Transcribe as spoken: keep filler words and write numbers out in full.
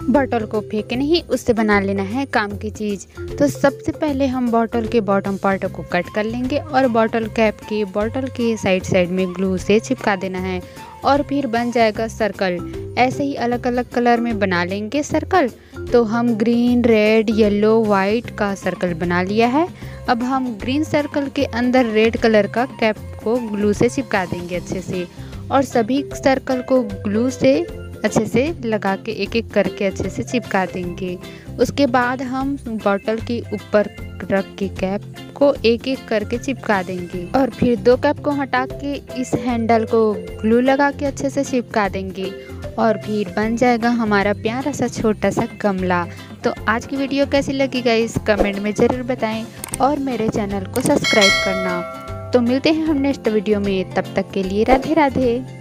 Bottle को फेंके नहीं, उससे बना लेना है काम की चीज़। तो सबसे पहले हम बॉटल के बॉटम पार्ट को कट कर लेंगे और बॉटल कैप के बॉटल के साइड साइड में ग्लू से चिपका देना है और फिर बन जाएगा सर्कल। ऐसे ही अलग अलग कलर में बना लेंगे सर्कल। तो हम ग्रीन, रेड, येलो, वाइट का सर्कल बना लिया है। अब हम ग्रीन सर्कल के अंदर रेड कलर का कैप को ग्लू से चिपका देंगे अच्छे से और सभी सर्कल को ग्लू से अच्छे से लगा के एक एक करके अच्छे से चिपका देंगे। उसके बाद हम बॉटल के ऊपर रख के कैप को एक एक करके चिपका देंगे और फिर दो कैप को हटा के इस हैंडल को ग्लू लगा के अच्छे से चिपका देंगे और फिर बन जाएगा हमारा प्यारा सा छोटा सा गमला। तो आज की वीडियो कैसी लगी गाइस, कमेंट में ज़रूर बताएं और मेरे चैनल को सब्सक्राइब करना। तो मिलते हैं हम नेक्स्ट वीडियो में, तब तक के लिए राधे राधे।